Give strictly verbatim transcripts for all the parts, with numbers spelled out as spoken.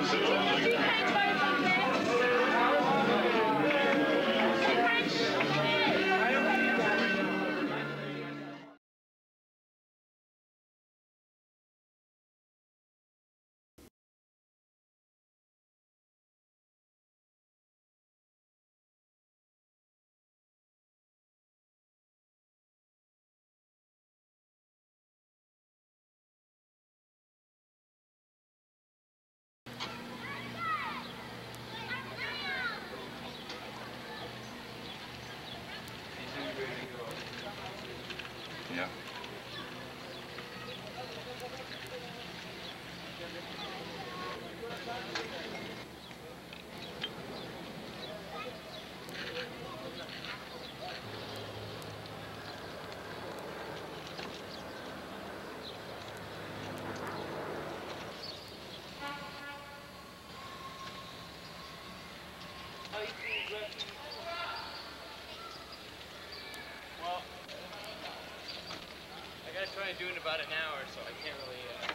Yeah. Well, I gotta try and do it in about an hour, so I can't really, uh...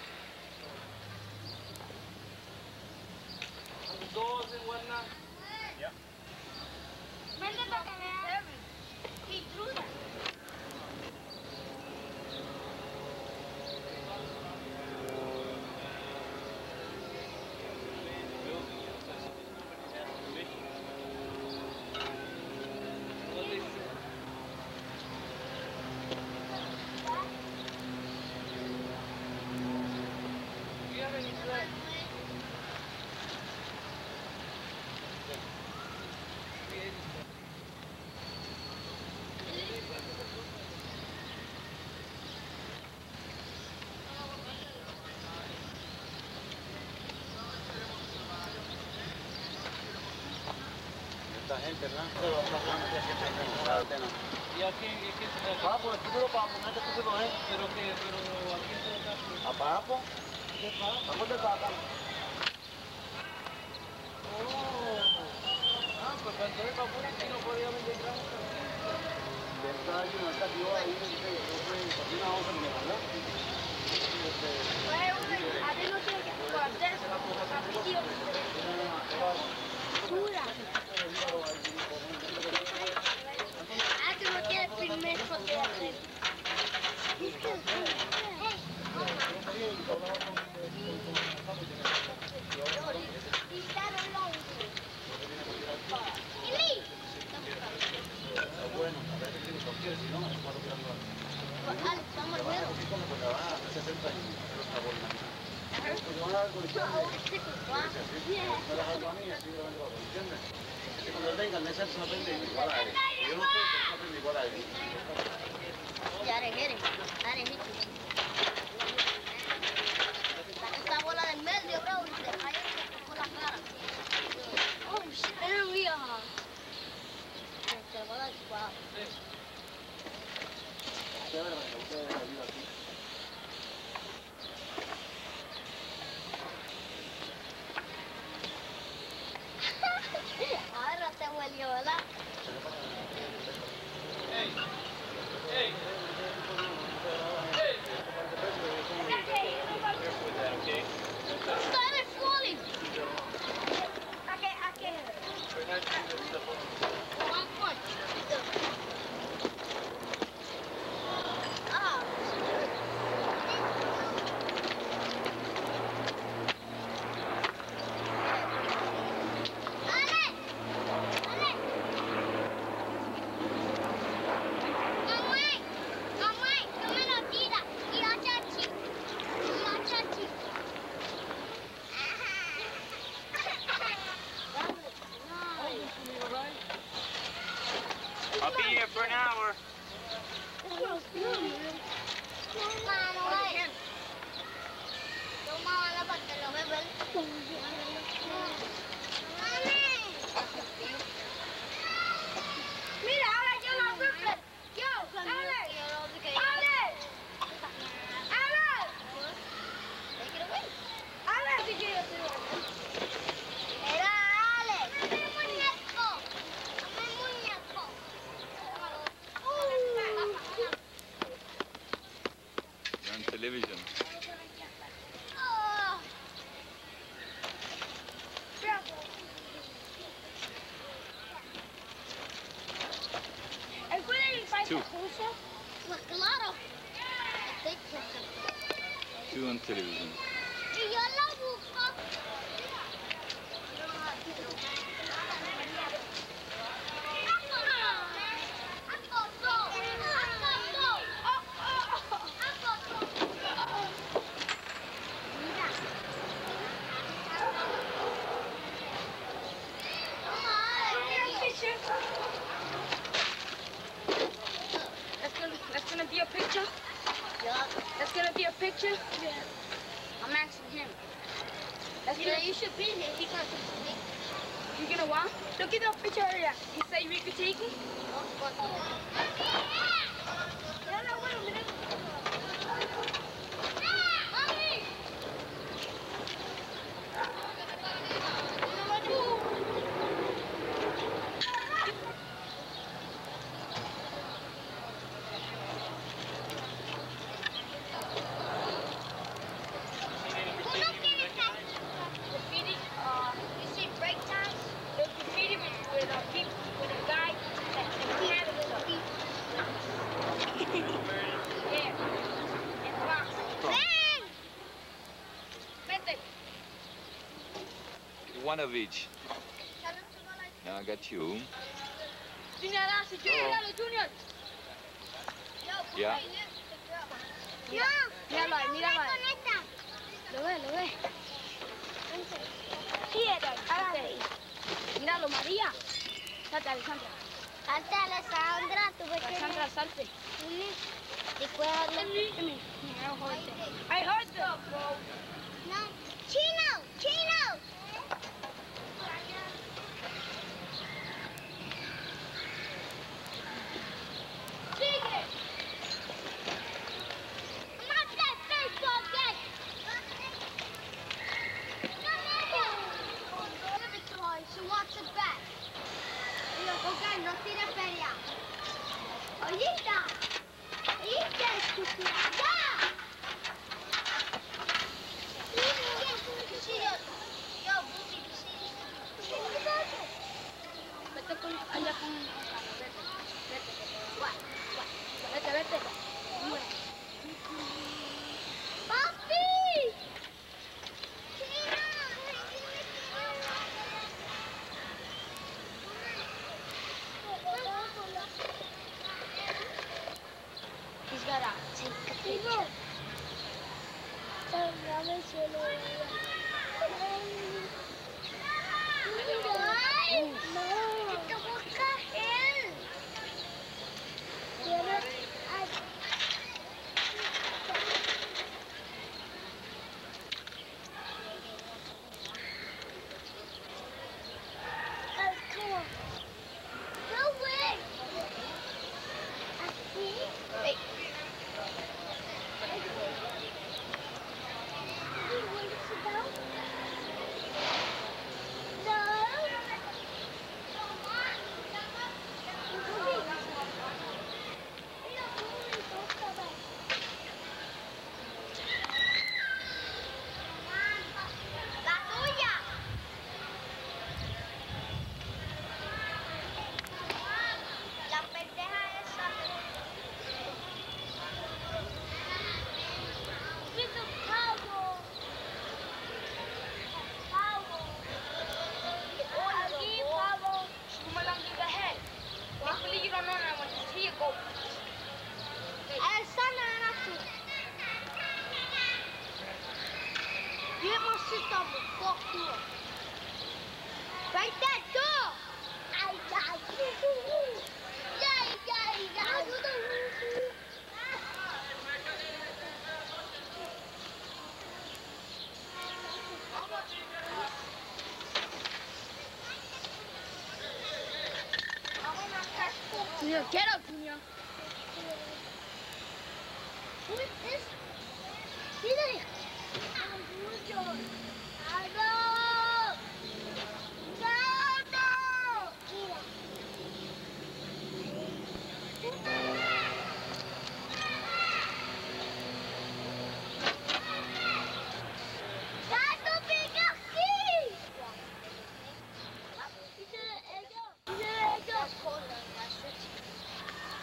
The doors and whatnot? Yeah. Gente, ¿verdad? ¿Y aquí, y aquí se Ah, pues el título para poner que tú lo es. Pero que, pero aquí se está... ¿A Papo? ¿Qué pasa? Vamos de Papa. Oh. Ah, pues entonces Papu aquí no podía vender gramos. Está ahí, no está aquí, ahí, yo fui, por una onza me mandó. A ti no tiene que guardar rápido. Dura. Ah, tú no tienes permiso de hacer. Bueno, a ver si lo quieres, si no, es malo que ando. Vamos al vuelo. Porque va a sesenta y los favoritos. Pues van a dar condiciones. No las hago a mí, así lo vengo a ver, ¿entiendes? Así cuando vengan, de ser se aprende igual a él. Yo no sé, pero se aprende igual a él. Ya eres, eres, eres hijo. Esta bola del medio, bro, y te falla y te tocó la cara. Oh, shit, era mía. Te voy a dar suave. Chévere, me gusta de la vida aquí. Ahora te huelió, ¿verdad? Hey, hey, hey. Careful with that, okay? Started falling. ¿A qué? ¿A qué? Try not to do that stuff on One point. Ah. I'll be here for an hour. Mira, ahora yo la super. Yo, Ale. Ale. Ale. Ale, si yo estoy. Era Ale. Dame el muñeco. Dame el muñeco. You're on television. Oh. televisión. Y yo la busco. That's gonna, that's gonna be a picture? Yeah. That's gonna be a picture? Yeah. I'm asking him. That's Yeah, gonna, you should be here. He got some sleep. you gonna what? Look at the picture area. You say we could take it? Graffiti, uh, You see break times? the graffiti with, with a people, with a guy that he had it with a people. Yeah. And box. Man! Vete. One of each. Now I got you. Junior, that's it. Junior, dale, Junior. Yeah. No. Míralo ahí, míralo ahí. Con esta. Lo ve, lo ve. Sí, era. Hágale. Míralo, María. Salte, Alexandra. Salte, Alessandra. Tú ves que Alexandra, salte. y cuérdalo. I heard them. No. Chino, Chino. Sigue. I'm not that baseball game. Give it to her. She wants it back. Mira, porque no tiene feria. Ahorita. Ahorita, estúpida. ¡Ya! Yo, Bubi, Vete con, allá con... Vete, vete. Vete, vete. Papi! He's gotta take a picture. Hey. La tuya. La pendeja esa. Get the power. Power. Aquí, power. Shoot him along the head. Make believe you don't know that one. Just here you go. Alexandra, era tú. Get my sister the fuck up. Right there, door. Ay, ay, ay, ay, ay. Junior, get up, Junior. Who is this? Mira. Algo. Gato. Gato, venga aquí. Dice ellos. Dice ellos.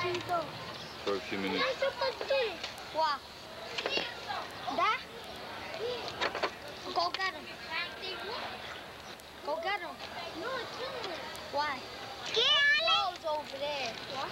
for a few minutes. What? That? Go get him. Go get him. No, it's in there. Why? Clothes over there. What?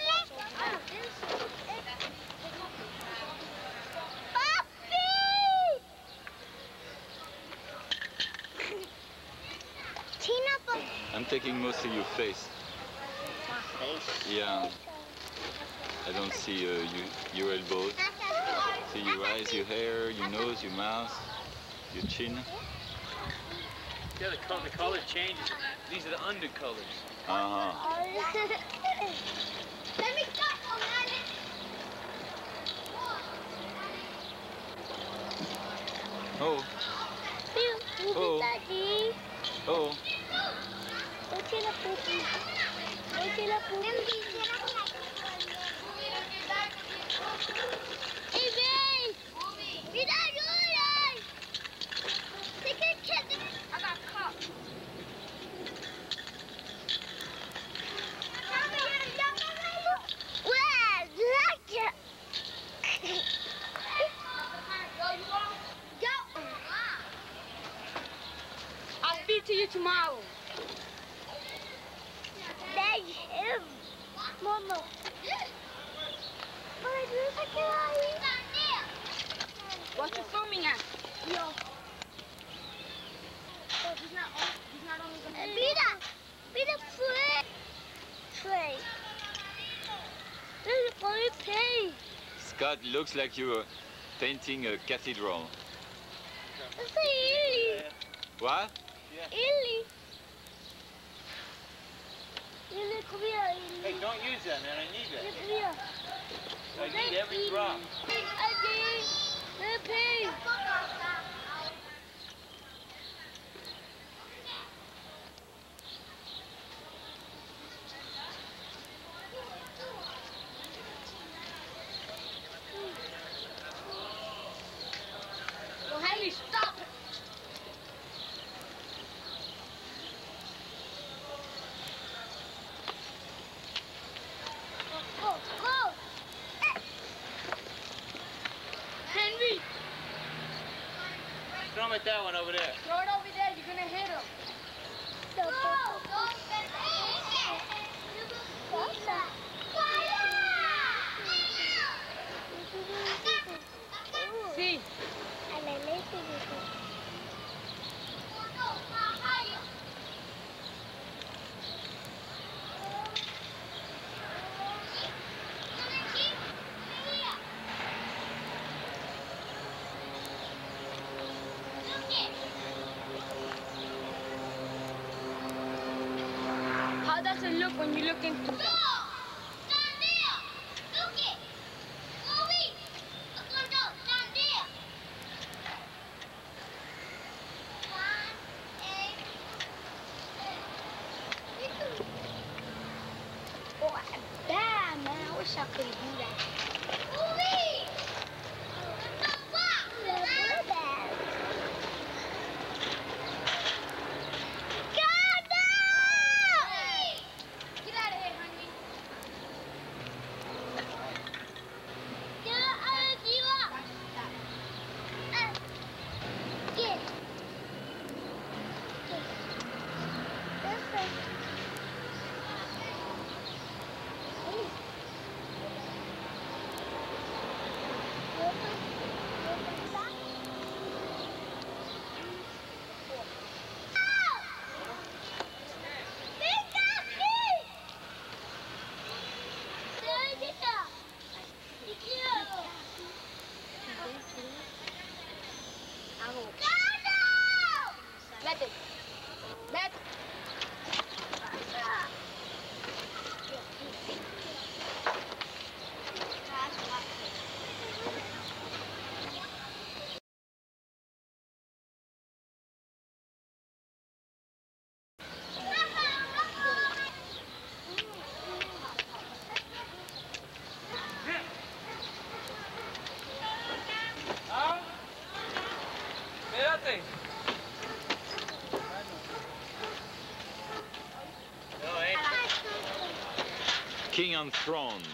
I'm taking mostly your face. My face? Yeah. I don't see uh, you, your elbows. See your eyes, your hair, your nose, your mouth, your chin. Yeah, the color, the color changes. These are the undercolors. Uh-huh. Let me stop on that. Oh. Oh. Oh. I got caught. I'll speak to you tomorrow. That's him. Mama. What you filming at? Yo. Oh, he's not on. He's not only gonna be. Mira. Mira, Frey. Frey. Look, Frey, Frey. Scott, looks like you're painting a cathedral. That's Illy. What? Illy. Illy, come here, Illy. Hey, don't use that, man. I need that. Come here. I need every drop. Adi. Hey. Well, Henry, stop it. Go, go. Henry, Throw him at that one over there. throw it over there. You're gonna hit him. Go, go. See. How does it look when you look into it? Oh, bad, man. I wish I could do that. Get out of here, Henry. King on throne.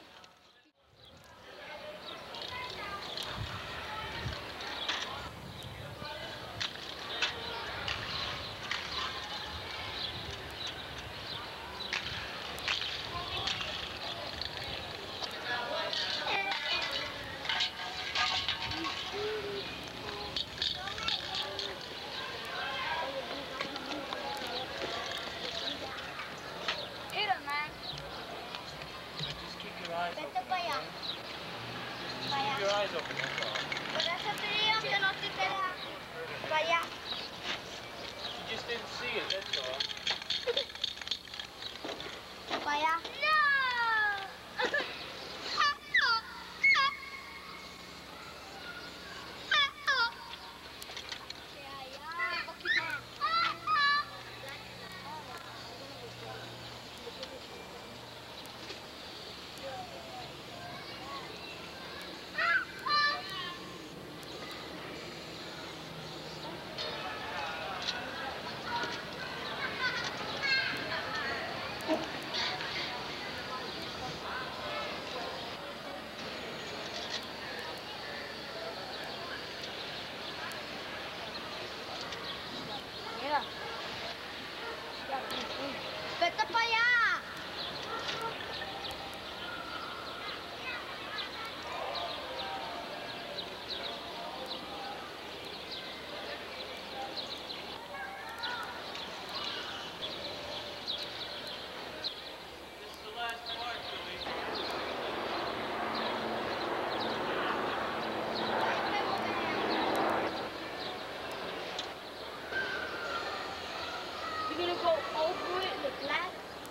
Hit him, man. Just keep your eyes Vete open. para allá. Para Keep allá. your eyes open, that's all. Por eso te digo que no te quedas. Para allá. You just didn't see it, that's all. Para allá. No. Mira. Vete para allá. This is the last part, Phillipe. You're gonna go over it with black.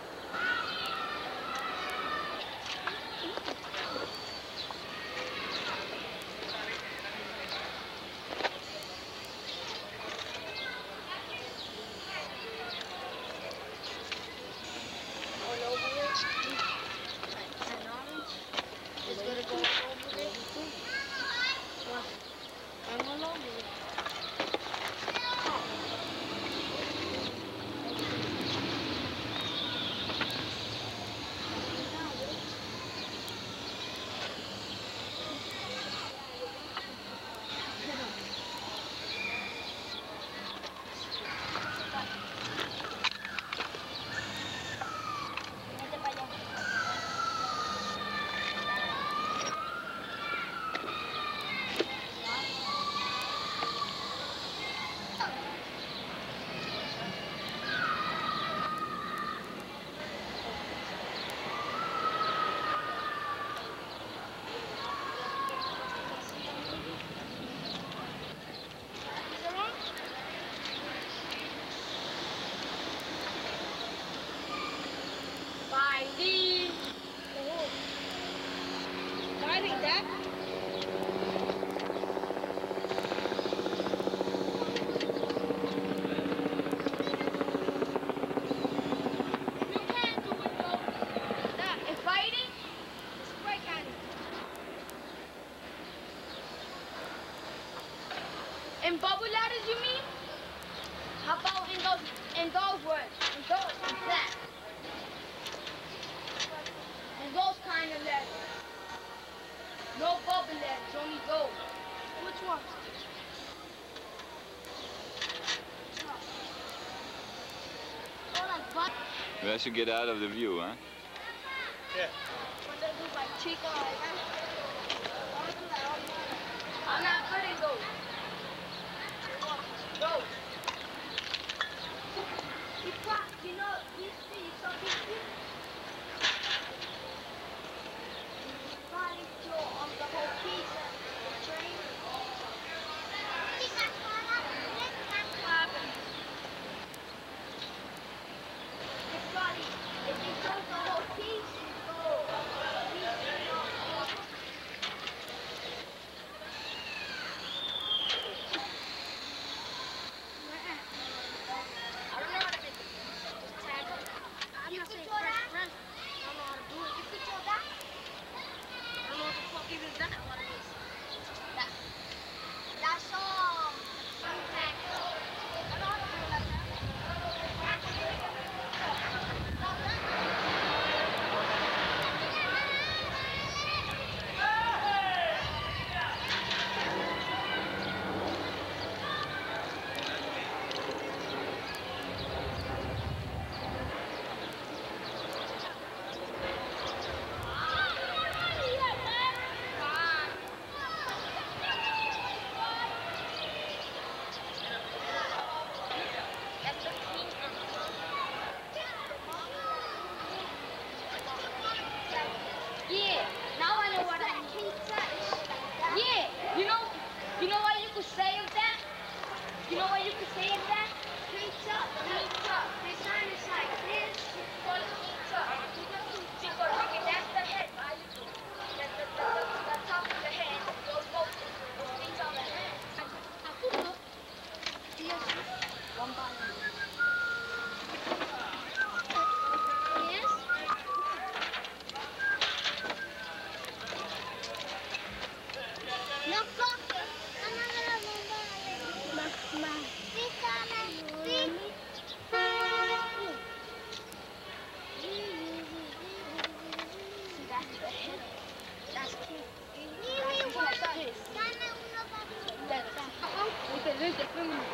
All over it. And orange is gonna go over it. And all over it. Vete para allá. Fighting. Fighting that. You can't do it though. That if fighting, spray can. In bubble ladders, you mean? How about in those in those words? In those in that. In those kind of letters. No bubble letters, only those. Which ones? Oh, like butt. We should get out of the view, huh? Yeah. What they do like chica like that? I'm not good at those. Those. You got, you know, you see, you saw this thing? Probably show on the whole piece of the train. What happened? It's probably, if you show the whole piece, you go, piece, you know, Dime uno, dame uno para Because there's a feminine.